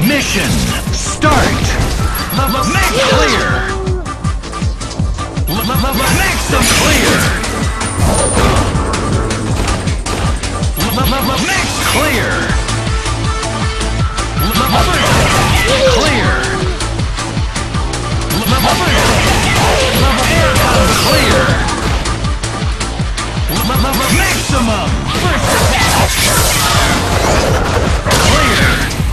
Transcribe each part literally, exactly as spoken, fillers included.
Mission start. Make clear. Make some clear. Make clear. Clear. Aircon clear. Maximum. First attack. Clear.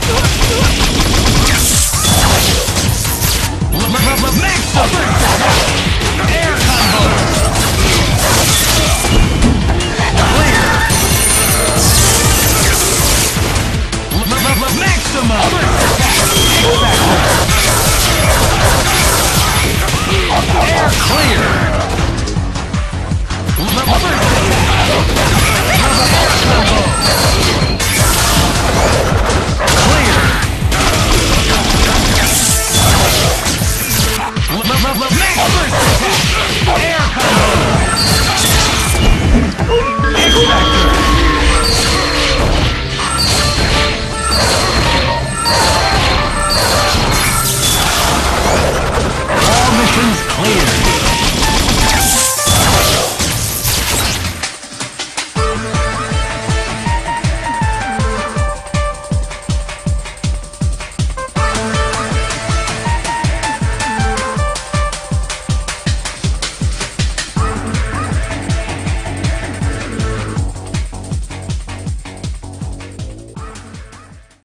Maximum. Air combo. Clear. Maximum. Air clear. Air combo. Clear.